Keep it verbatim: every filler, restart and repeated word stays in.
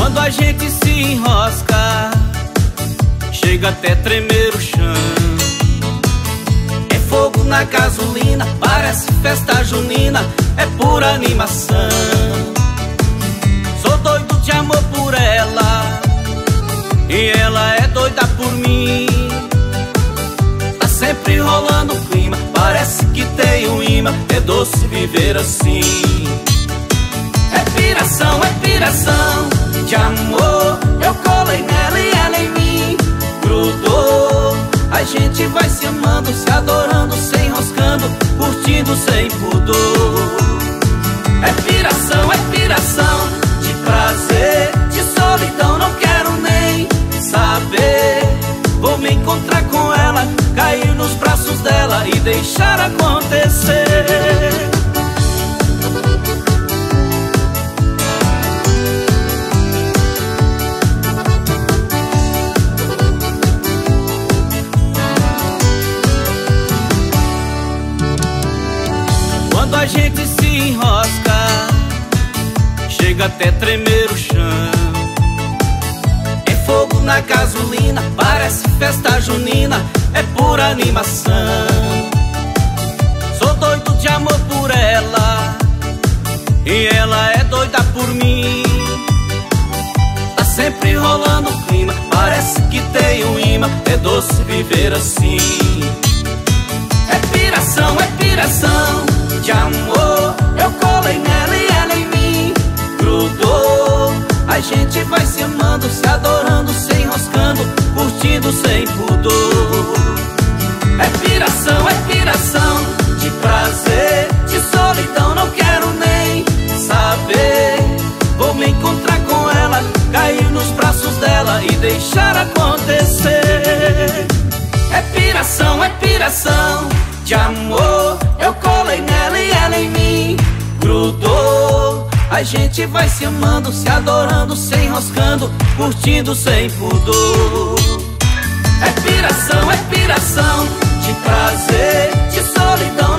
Quando a gente se enrosca, chega até tremer o chão. É fogo na gasolina, parece festa junina, é pura animação. Sou doido de amor por ela, e ela é doida por mim. Tá sempre rolando o clima, parece que tem um imã, é doce viver assim. É piração, é piração de amor. Eu colei nela e ela em mim grudou. A gente vai se amando, se adorando, se enroscando, curtindo sem pudor. É piração, é piração de prazer, de solidão não quero nem saber. Vou me encontrar com ela, cair nos braços dela e deixar acontecer. Quando a gente se enrosca, chega até tremer o chão. É fogo na gasolina, parece festa junina, é pura animação. Sou doido de amor por ela, e ela é doida por mim. Tá sempre rolando o clima, parece que tem um imã, é doce viver assim. É piração, é piração de amor. Eu colei nela e ela em mim grudou. A gente vai se amando, se adorando, se enroscando, curtindo sem pudor. É piração, é piração de prazer, de solidão não quero nem saber. Vou me encontrar com ela, cair nos braços dela e deixar acontecer. É piração, é piração de amor. Eu colei nela e ela em mim grudou. A gente vai se amando, se adorando, se enroscando, curtindo sem pudor. É piração, é piração de prazer, de solidão